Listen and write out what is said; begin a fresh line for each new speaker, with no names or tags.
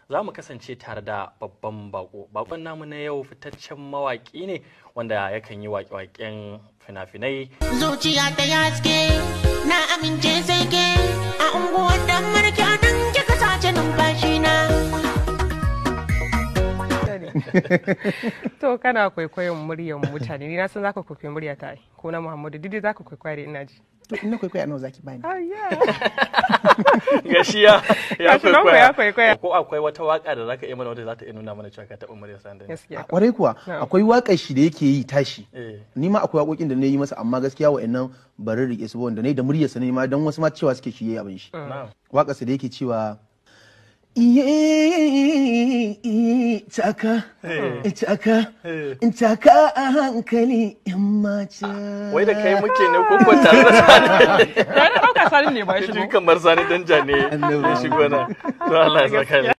za mu kasance tare da babban bako. Bakon namu na yau fitaccen mawaki ne wanda yakan yi waƙe-waƙen fina-finai.
Zuciya ta yaske na amince sai ke a unguwar dan marke nan kika sace numfashi na.
To kana kwaikwayon muryar mutane, ni na san zaka kwaikwayi murya ta ko na Muhammadu Didi zaka kwaikwaya da ina ji.
To ina kwaikwaya nawa zaki bani?
Gashiya ya
kwaikwaya.
Ko akwai wata waka da zaka iya mana wanda za ta iya nuna mana cewa ka taɓa muryar Sani?
Gaskiya.
Kwarai kuwa akwai waƙar shi da yake yi tashi. Ni ma akwai waƙoƙin da na yi masa amma gaskiya wa'annan barin rike su wanda nayi da muryar sa ne ma dan wasu ma cewa suke shi yayi abin shi. Waƙar sa da yake cewa Taka a hankali in mace.
Wai da kai muke ne ko ko tare da Sani?
Tare da ɗauka Sani ne ba shi.
Kamar Sani Danja ne ya shigo na. To Allah ya saka